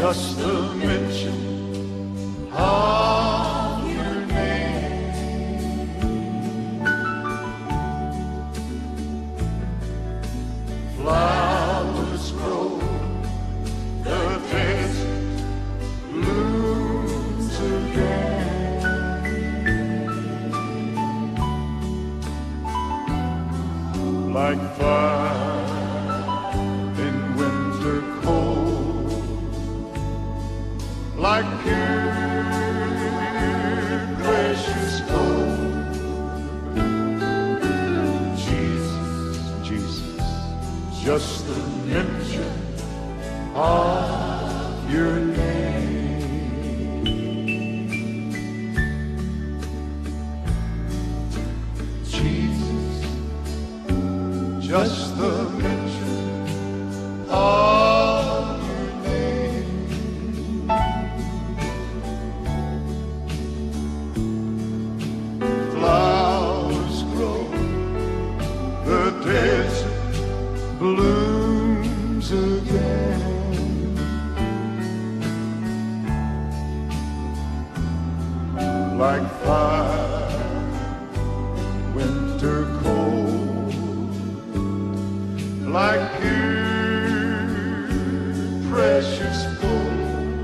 just the mention of your name. Flowers grow, the desert blooms again. Like fire in winter cold, like pure precious gold. Jesus, Jesus, just the mention of your name. Jesus, just the mention of your name. Flowers grow, the desert blooms again. Like fire, winter cold, like pure precious gold.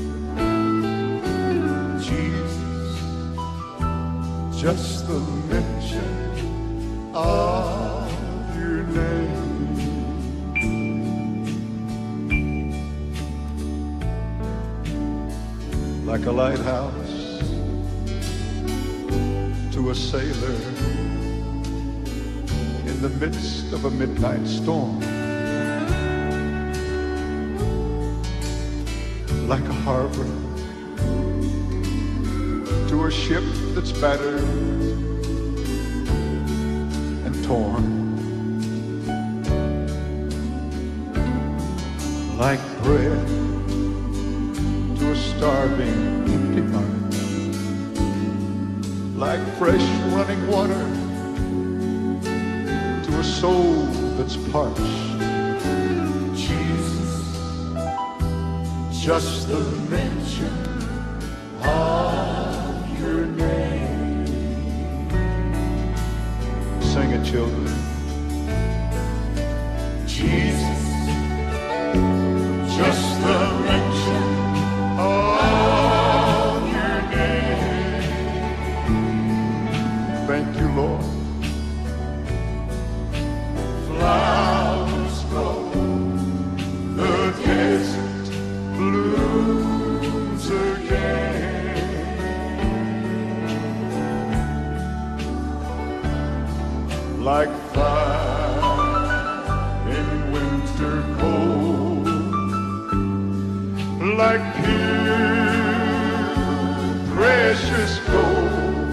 Jesus, just the mention of your name. Like a lighthouse to a sailor in the midst of a midnight storm, like a harbor to a ship that's battered and torn, like bread to a starving empty heart, like fresh running water to a soul that's parched. Jesus, just the mention of your name. Sing it, children. Jesus, just the mention of your name. Thank you, Lord. Flowers grow, the desert blooms again. Like fire in winter cold, like pure precious gold.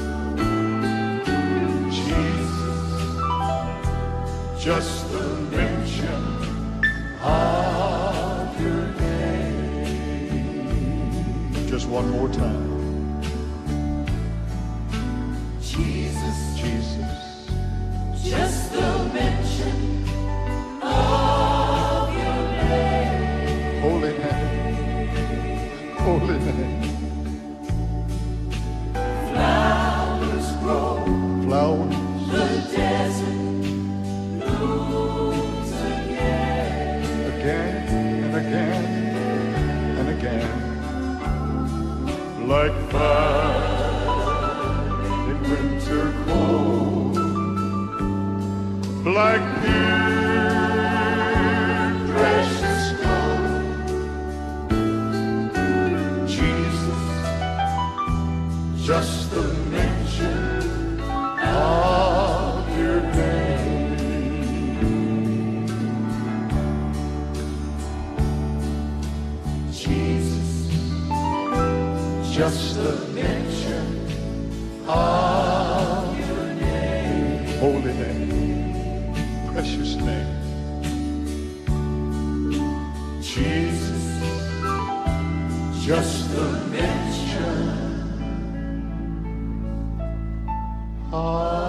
Jesus, just the mention of your name. Just one more time. Jesus, Jesus, Just the mention of your name. holy name, holy name. Flowers grow, Flowers, the desert blooms again. again and again and again. Like fire in winter cold, like pure precious gold. Jesus, just the mention of your name. Jesus, just the mention of your name. Holy name, precious name. Jesus, just the mention of